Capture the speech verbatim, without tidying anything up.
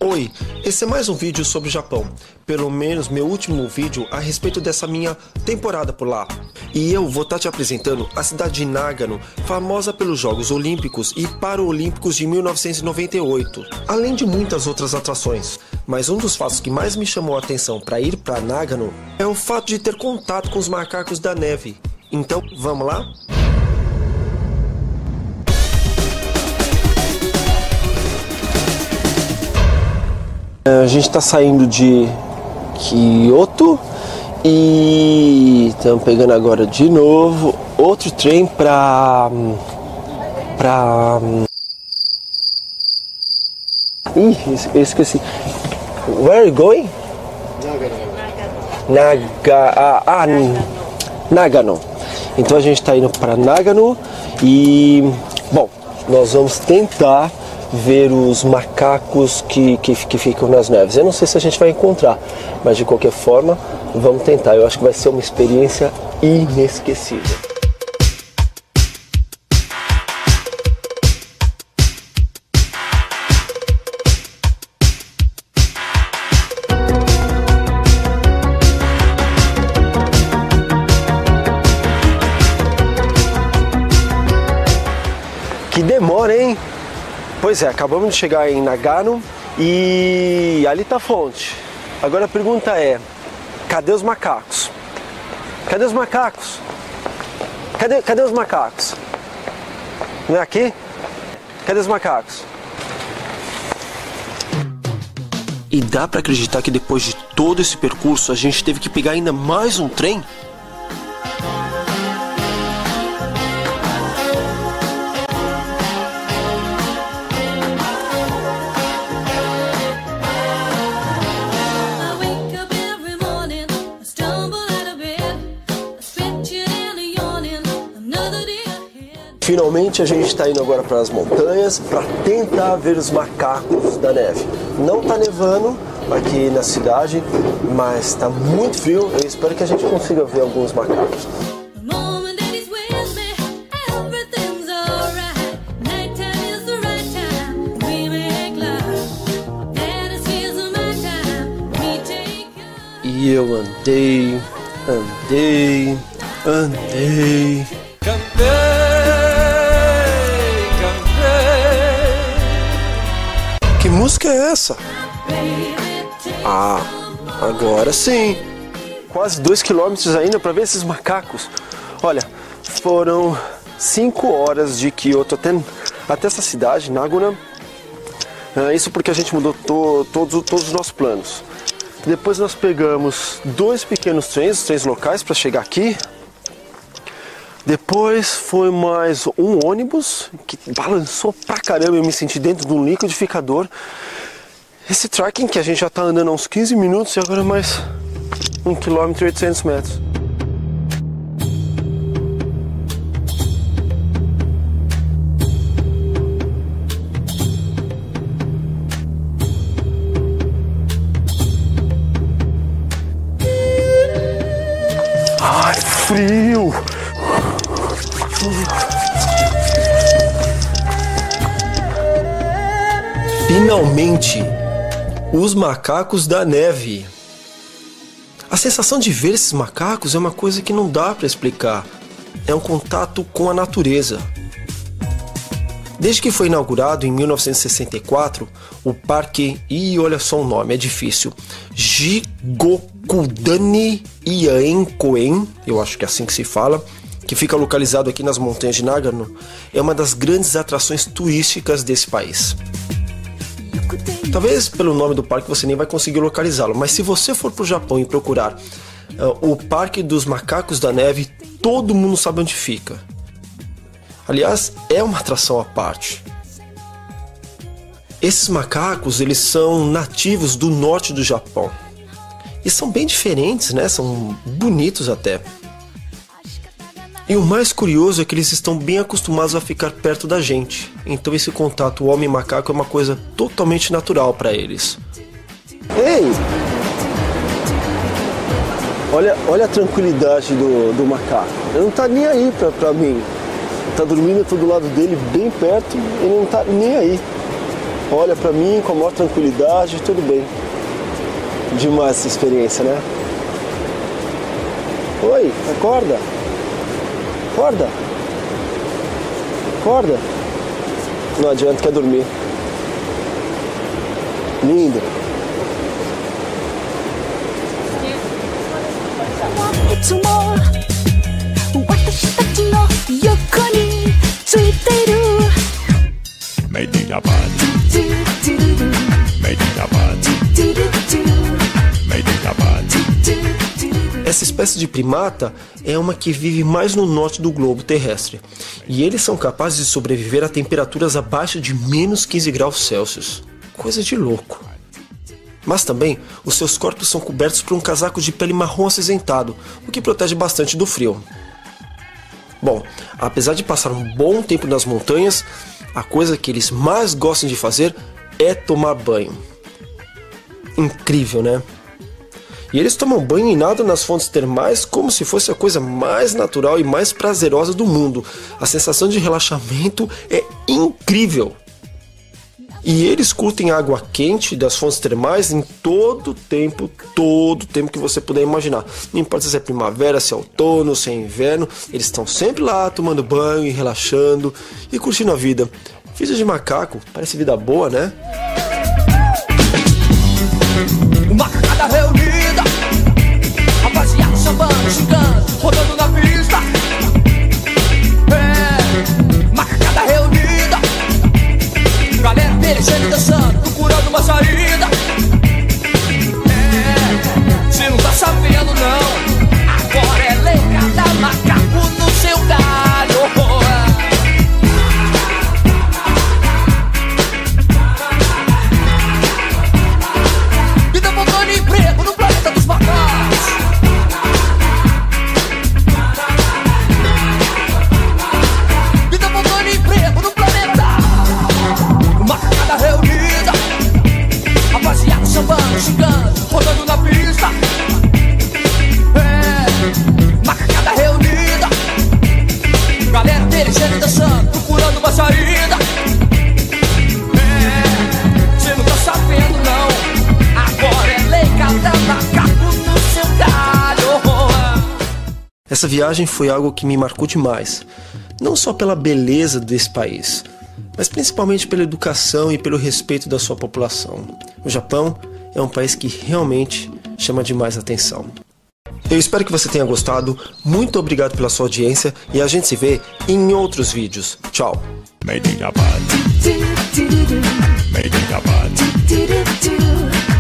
Oi, esse é mais um vídeo sobre o Japão, pelo menos meu último vídeo a respeito dessa minha temporada por lá. E eu vou estar te apresentando a cidade de Nagano, famosa pelos Jogos Olímpicos e Paralímpicos de mil novecentos e noventa e oito, além de muitas outras atrações. Mas um dos fatos que mais me chamou a atenção para ir para Nagano é o fato de ter contato com os macacos da neve. Então, vamos lá? A gente está saindo de Kyoto e estamos pegando agora de novo outro trem para para Ih, eu esqueci. Where are you going? Nagano. Naga, ah, ah, Nagano. Então a gente está indo para Nagano e, bom, nós vamos tentar ver os macacos que, que, que ficam nas neves. Eu não sei se a gente vai encontrar, mas de qualquer forma, vamos tentar. Eu acho que vai ser uma experiência inesquecível. Que demora, hein? Pois é, acabamos de chegar em Nagano e ali tá a fonte. Agora a pergunta é, cadê os macacos? Cadê os macacos? Cadê, cadê os macacos? Não é aqui? Cadê os macacos? E dá pra acreditar que depois de todo esse percurso a gente teve que pegar ainda mais um trem? Finalmente a gente está indo agora para as montanhas para tentar ver os macacos da neve. Não está nevando aqui na cidade, mas está muito frio. Eu espero que a gente consiga ver alguns macacos. E eu andei, andei, andei. Que música é essa? Ah, agora sim. Quase dois quilômetros ainda para ver esses macacos. Olha, foram cinco horas de Kyoto até, até essa cidade, Nagano. Ah, isso porque a gente mudou to, todos, todos os nossos planos. Depois nós pegamos dois pequenos trens, trens locais para chegar aqui. Depois foi mais um ônibus que balançou pra caramba, eu me senti dentro de um liquidificador. Esse trekking que a gente já tá andando há uns quinze minutos e agora mais um quilômetro e oitocentos metros. Ai, frio! Finalmente, os macacos da neve. A sensação de ver esses macacos é uma coisa que não dá para explicar. É um contato com a natureza. Desde que foi inaugurado em mil novecentos e sessenta e quatro, o parque, e olha só o nome, é difícil, Jigokudani Iaenkoen, eu acho que é assim que se fala, que fica localizado aqui nas montanhas de Nagano, é uma das grandes atrações turísticas desse país. Talvez pelo nome do parque você nem vai conseguir localizá-lo, mas se você for para o Japão e procurar uh, o Parque dos Macacos da Neve, todo mundo sabe onde fica. Aliás, é uma atração à parte. Esses macacos, eles são nativos do norte do Japão. E são bem diferentes, né? São bonitos até. E o mais curioso é que eles estão bem acostumados a ficar perto da gente. Então esse contato homem-macaco é uma coisa totalmente natural para eles. Ei! Olha, olha a tranquilidade do, do macaco. Ele não tá nem aí pra, pra mim. Tá dormindo, eu tô do lado dele, bem perto, ele não tá nem aí. olha pra mim com a maior tranquilidade, tudo bem. Demais essa experiência, né? Oi, acorda. Acorda. Acorda. Não adianta, quer dormir. Lindo. Made in Japan. Made in Japan. Made in Japan. Essa espécie de primata é uma que vive mais no norte do globo terrestre. E eles são capazes de sobreviver a temperaturas abaixo de menos quinze graus Celsius. Coisa de louco. Mas também, os seus corpos são cobertos por um casaco de pele marrom acinzentado, o que protege bastante do frio. Bom, apesar de passar um bom tempo nas montanhas, a coisa que eles mais gostam de fazer é tomar banho. Incrível, né? E eles tomam banho e nadam nas fontes termais como se fosse a coisa mais natural e mais prazerosa do mundo. A sensação de relaxamento é incrível. E eles curtem a água quente das fontes termais em todo o tempo, todo o tempo que você puder imaginar. Não importa se é primavera, se é outono, se é inverno, eles estão sempre lá tomando banho e relaxando e curtindo a vida. Vida de macaco, parece vida boa, né? Macacada reunida, rapaziada sambando, xingando, rodando na pista. É, macacada reunida, galera pelejando e dançando, procurando uma saída. É, se não tá sabendo não, agora é lei, cada macaco no seu galho. Xingando, rodando na pista. É, macacada reunida, galera pelejando e dançando, procurando uma saída. É, cê não tá sabendo não, agora é lei, cada macaco no seu galho. Essa viagem foi algo que me marcou demais, não só pela beleza desse país, mas principalmente pela educação e pelo respeito da sua população. O Japão é um país que realmente chama demais a atenção. Eu espero que você tenha gostado, muito obrigado pela sua audiência e a gente se vê em outros vídeos. Tchau! Made in Japan. Made in Japan.